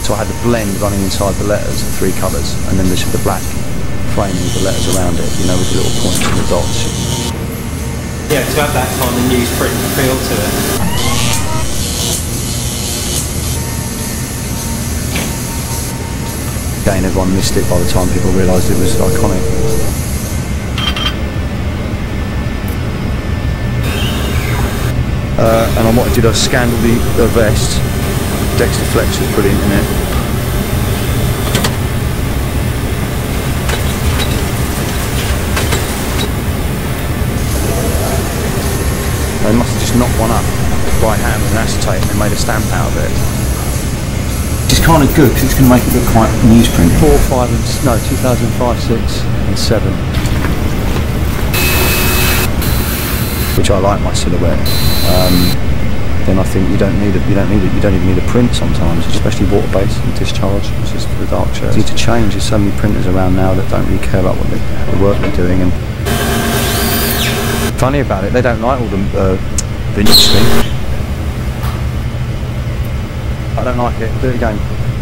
So I had the blend running inside the letters, the 3 colours, and then the black framing with the letters around it, you know, with the little points and the dots. Yeah, to have that kind of newsprint feel to it. Again, everyone missed it by the time people realised it was iconic. And I wanted to scandal the vest. Dexter Flex was brilliant in it. They must have just knocked one up by hand with an acetate and then made a stamp out of it. It's kind of good because it's going to make it look quite newsprint. 4, 5 and... no, 2005, 6 and 7. Which I like my silhouette. Then I think you don't even need a print sometimes, especially water-based and discharge. It's just for the dark shirts. You need to change. There's so many printers around now that don't really care about what the work they're doing. And funny about it, they don't like all the vintage thing. I don't like it. Do it again.